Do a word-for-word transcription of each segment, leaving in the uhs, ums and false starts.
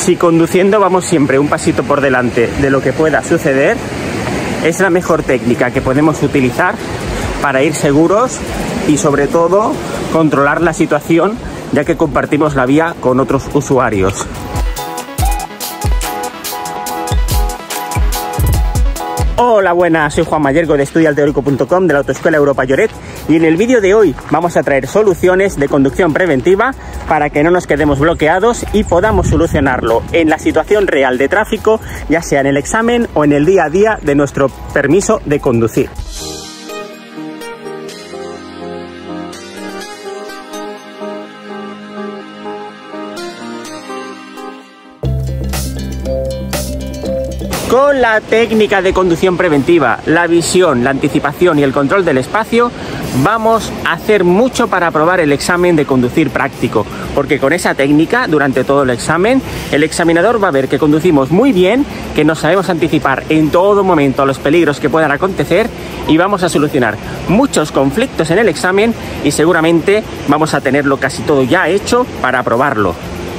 Si conduciendo vamos siempre un pasito por delante de lo que pueda suceder, es la mejor técnica que podemos utilizar para ir seguros y sobre todo controlar la situación, ya que compartimos la vía con otros usuarios. Hola, buenas, soy Juan Mayergo de estudial teórico punto com de la Autoescuela Europa Lloret, y en el vídeo de hoy vamos a traer soluciones de conducción preventiva para que no nos quedemos bloqueados y podamos solucionarlo en la situación real de tráfico, ya sea en el examen o en el día a día de nuestro permiso de conducir. Con la técnica de conducción preventiva, la visión, la anticipación y el control del espacio, vamos a hacer mucho para aprobar el examen de conducir práctico, porque con esa técnica, durante todo el examen, el examinador va a ver que conducimos muy bien, que nos sabemos anticipar en todo momento a los peligros que puedan acontecer y vamos a solucionar muchos conflictos en el examen y seguramente vamos a tenerlo casi todo ya hecho para aprobarlo.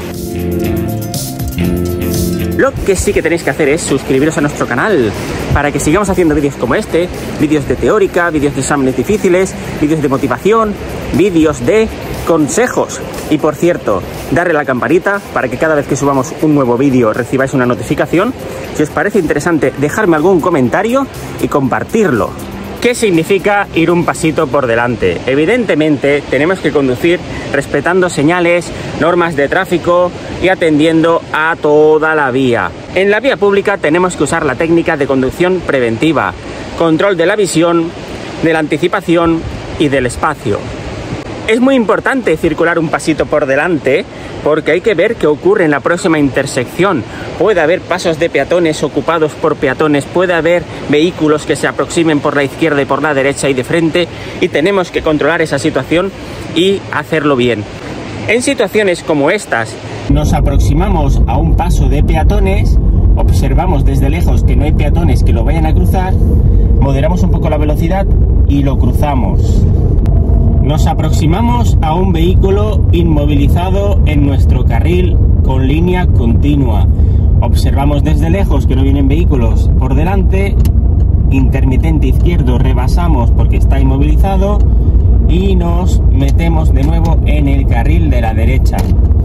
Lo que sí que tenéis que hacer es suscribiros a nuestro canal para que sigamos haciendo vídeos como este, vídeos de teórica, vídeos de exámenes difíciles, vídeos de motivación, vídeos de consejos. Y por cierto, darle a la campanita para que cada vez que subamos un nuevo vídeo recibáis una notificación. Si os parece interesante, dejarme algún comentario y compartirlo. ¿Qué significa ir un pasito por delante? Evidentemente tenemos que conducir respetando señales, normas de tráfico y atendiendo a toda la vía. En la vía pública tenemos que usar la técnica de conducción preventiva, control de la visión, de la anticipación y del espacio. Es muy importante circular un pasito por delante porque hay que ver qué ocurre en la próxima intersección. Puede haber pasos de peatones ocupados por peatones, puede haber vehículos que se aproximen por la izquierda y por la derecha y de frente, y tenemos que controlar esa situación y hacerlo bien. En situaciones como estas, nos aproximamos a un paso de peatones, observamos desde lejos que no hay peatones que lo vayan a cruzar, moderamos un poco la velocidad y lo cruzamos. Nos aproximamos a un vehículo inmovilizado en nuestro carril con línea continua. Observamos desde lejos que no vienen vehículos por delante, intermitente izquierdo rebasamos porque está inmovilizado y nos metemos de nuevo en el carril de la derecha.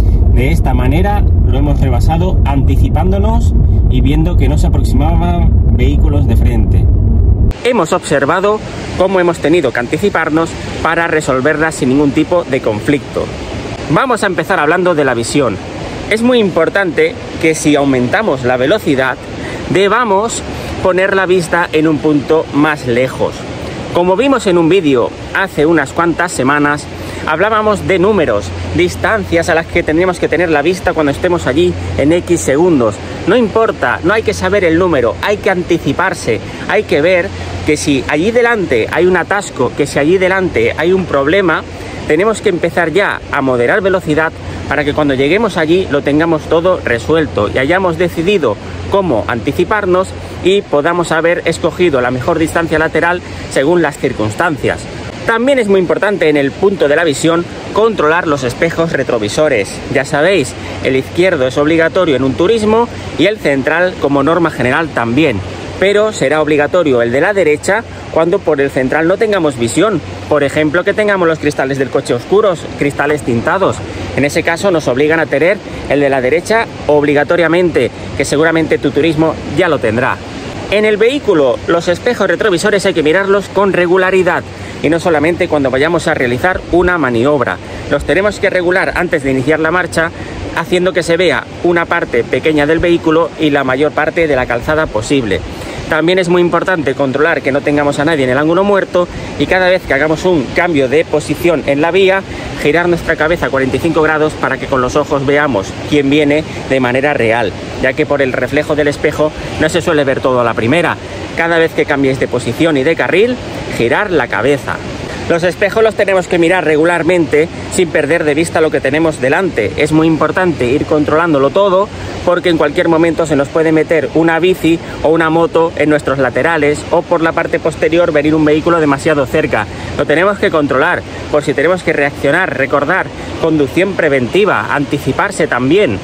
De esta manera lo hemos rebasado anticipándonos y viendo que no se aproximaban vehículos de frente. Hemos observado cómo hemos tenido que anticiparnos para resolverlas sin ningún tipo de conflicto. Vamos a empezar hablando de la visión. Es muy importante que si aumentamos la velocidad, debamos poner la vista en un punto más lejos. Como vimos en un vídeo hace unas cuantas semanas, hablábamos de números, distancias a las que tendríamos que tener la vista cuando estemos allí en X segundos. No importa, no hay que saber el número, hay que anticiparse, hay que ver que si allí delante hay un atasco, que si allí delante hay un problema, tenemos que empezar ya a moderar velocidad para que cuando lleguemos allí lo tengamos todo resuelto y hayamos decidido cómo anticiparnos y podamos haber escogido la mejor distancia lateral según las circunstancias. También es muy importante en el punto de la visión controlar los espejos retrovisores. Ya sabéis, el izquierdo es obligatorio en un turismo y el central como norma general también. Pero será obligatorio el de la derecha cuando por el central no tengamos visión. Por ejemplo, que tengamos los cristales del coche oscuros, cristales tintados. En ese caso nos obligan a tener el de la derecha obligatoriamente, que seguramente tu turismo ya lo tendrá. En el vehículo, los espejos retrovisores hay que mirarlos con regularidad y no solamente cuando vayamos a realizar una maniobra. Los tenemos que regular antes de iniciar la marcha, haciendo que se vea una parte pequeña del vehículo y la mayor parte de la calzada posible. También es muy importante controlar que no tengamos a nadie en el ángulo muerto y cada vez que hagamos un cambio de posición en la vía, girar nuestra cabeza a cuarenta y cinco grados para que con los ojos veamos quién viene de manera real, ya que por el reflejo del espejo no se suele ver todo a la primera. Cada vez que cambiéis de posición y de carril, girar la cabeza. Los espejos los tenemos que mirar regularmente sin perder de vista lo que tenemos delante. Es muy importante ir controlándolo todo porque en cualquier momento se nos puede meter una bici o una moto en nuestros laterales o por la parte posterior venir un vehículo demasiado cerca. Lo tenemos que controlar por si tenemos que reaccionar, recordar, conducción preventiva, anticiparse también.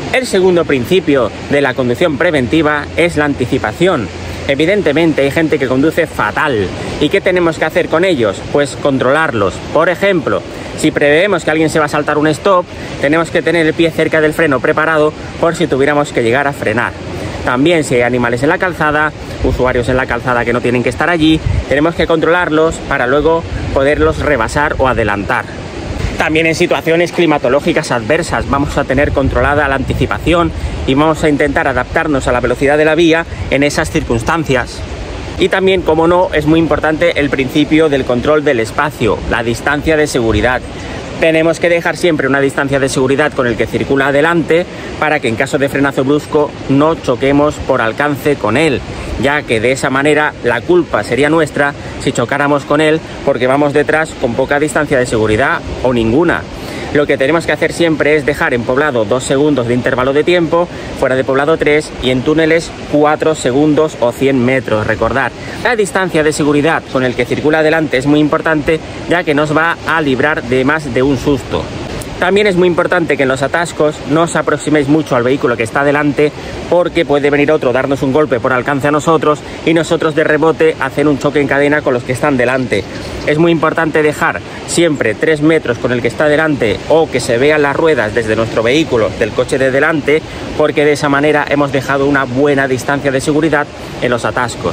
El segundo principio de la conducción preventiva es la anticipación. Evidentemente hay gente que conduce fatal. ¿Y qué tenemos que hacer con ellos? Pues controlarlos. Por ejemplo, si preveemos que alguien se va a saltar un stop, tenemos que tener el pie cerca del freno preparado por si tuviéramos que llegar a frenar. También si hay animales en la calzada, usuarios en la calzada que no tienen que estar allí, tenemos que controlarlos para luego poderlos rebasar o adelantar. También en situaciones climatológicas adversas vamos a tener controlada la anticipación y vamos a intentar adaptarnos a la velocidad de la vía en esas circunstancias. Y también, como no, es muy importante el principio del control del espacio, la distancia de seguridad. Tenemos que dejar siempre una distancia de seguridad con el que circula adelante para que en caso de frenazo brusco no choquemos por alcance con él, ya que de esa manera la culpa sería nuestra si chocáramos con él porque vamos detrás con poca distancia de seguridad o ninguna. Lo que tenemos que hacer siempre es dejar en poblado dos segundos de intervalo de tiempo, fuera de poblado tres y en túneles cuatro segundos o cien metros. Recordad, la distancia de seguridad con el que circula adelante es muy importante, ya que nos va a librar de más de un susto. También es muy importante que en los atascos no os aproximéis mucho al vehículo que está delante, porque puede venir otro, darnos un golpe por alcance a nosotros y nosotros de rebote hacer un choque en cadena con los que están delante. Es muy importante dejar siempre tres metros con el que está delante o que se vean las ruedas desde nuestro vehículo, del coche de delante, porque de esa manera hemos dejado una buena distancia de seguridad en los atascos.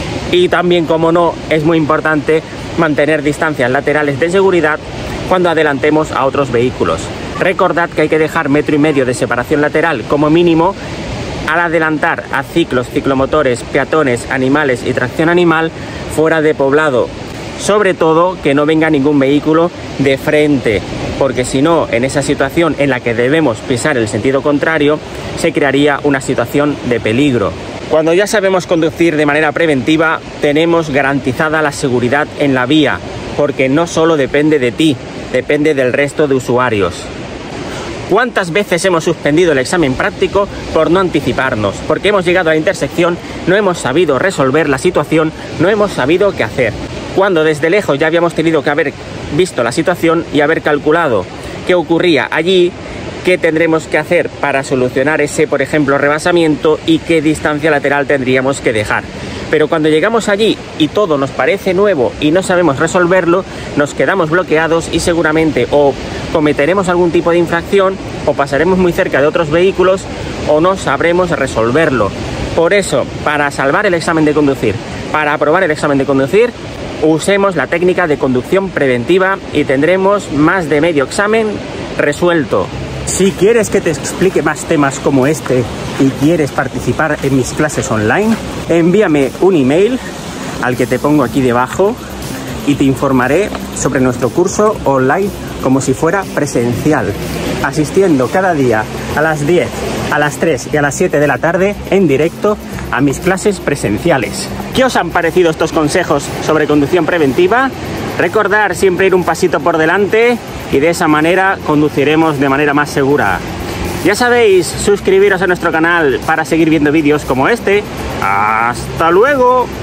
Y también, como no, es muy importante mantener distancias laterales de seguridad cuando adelantemos a otros vehículos. Recordad que hay que dejar metro y medio de separación lateral como mínimo al adelantar a ciclos, ciclomotores, peatones, animales y tracción animal fuera de poblado. Sobre todo que no venga ningún vehículo de frente, porque si no, en esa situación en la que debemos pisar el sentido contrario, se crearía una situación de peligro. Cuando ya sabemos conducir de manera preventiva, tenemos garantizada la seguridad en la vía, porque no solo depende de ti, depende del resto de usuarios. ¿Cuántas veces hemos suspendido el examen práctico por no anticiparnos? Porque hemos llegado a la intersección, no hemos sabido resolver la situación, no hemos sabido qué hacer. Cuando desde lejos ya habíamos tenido que haber visto la situación y haber calculado qué ocurría allí, qué tendremos que hacer para solucionar ese, por ejemplo, rebasamiento y qué distancia lateral tendríamos que dejar. Pero cuando llegamos allí y todo nos parece nuevo y no sabemos resolverlo, nos quedamos bloqueados y seguramente o cometeremos algún tipo de infracción o pasaremos muy cerca de otros vehículos o no sabremos resolverlo. Por eso, para salvar el examen de conducir, para aprobar el examen de conducir, usemos la técnica de conducción preventiva y tendremos más de medio examen resuelto. Si quieres que te explique más temas como este y quieres participar en mis clases online, envíame un email al que te pongo aquí debajo y te informaré sobre nuestro curso online como si fuera presencial, asistiendo cada día a las diez, a las tres y a las siete de la tarde en directo a mis clases presenciales. ¿Qué os han parecido estos consejos sobre conducción preventiva? Recordar siempre ir un pasito por delante y de esa manera conduciremos de manera más segura. Ya sabéis, suscribiros a nuestro canal para seguir viendo vídeos como este. ¡Hasta luego!